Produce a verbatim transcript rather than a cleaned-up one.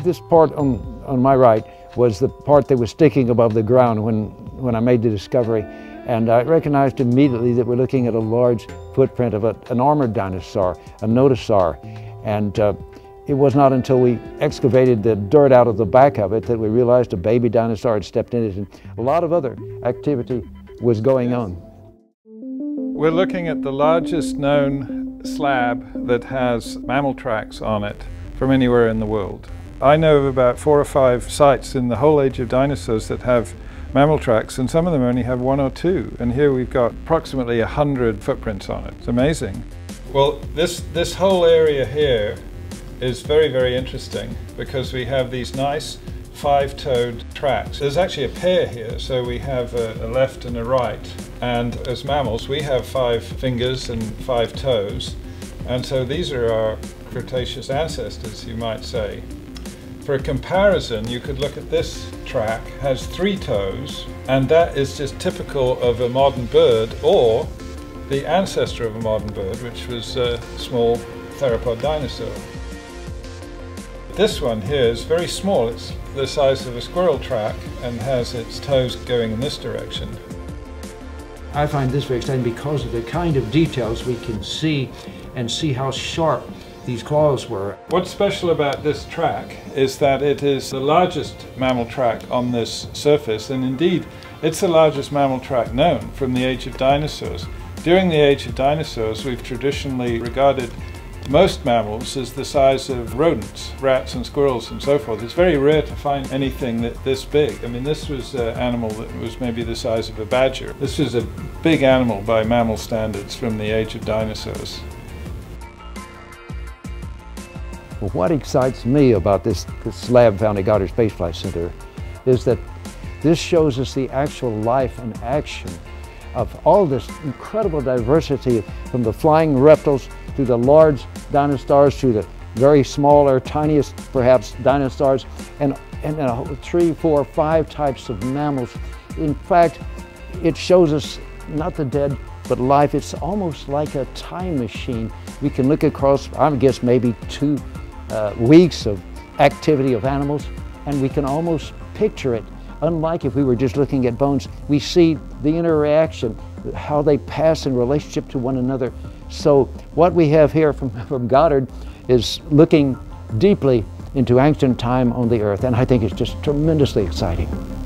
This part on, on my right was the part that was sticking above the ground when, when I made the discovery. And I recognized immediately that we're looking at a large footprint of a, an armored dinosaur, a nodosaur. And uh, it was not until we excavated the dirt out of the back of it that we realized a baby dinosaur had stepped in it, and a lot of other activity was going on. We're looking at the largest known slab that has mammal tracks on it from anywhere in the world. I know of about four or five sites in the whole age of dinosaurs that have mammal tracks, and some of them only have one or two. And here we've got approximately a hundred footprints on it. It's amazing. Well, this, this whole area here is very, very interesting because we have these nice five-toed tracks. There's actually a pair here, so we have a, a left and a right. And as mammals, we have five fingers and five toes. And so these are our Cretaceous ancestors, you might say. For a comparison, you could look at this track, has three toes, and that is just typical of a modern bird or the ancestor of a modern bird, which was a small theropod dinosaur. This one here is very small. It's the size of a squirrel track and has its toes going in this direction. I find this very exciting because of the kind of details we can see and see how sharp these claws were. What's special about this track is that it is the largest mammal track on this surface, and indeed it's the largest mammal track known from the age of dinosaurs. During the age of dinosaurs, we've traditionally regarded most mammals as the size of rodents, rats and squirrels and so forth. It's very rare to find anything that this big. I mean, this was an animal that was maybe the size of a badger. This was a big animal by mammal standards from the age of dinosaurs. Well, what excites me about this, this slab found at Goddard Space Flight Center is that this shows us the actual life and action of all this incredible diversity, from the flying reptiles to the large dinosaurs to the very small or tiniest perhaps dinosaurs, and, and uh, three, four, five types of mammals. In fact, it shows us not the dead, but life. It's almost like a time machine. We can look across, I guess, maybe two uh, weeks of activity of animals, and we can almost picture it. Unlike if we were just looking at bones, we see the interaction, how they pass in relationship to one another. So what we have here from, from Goddard is looking deeply into ancient time on the Earth, and I think it's just tremendously exciting.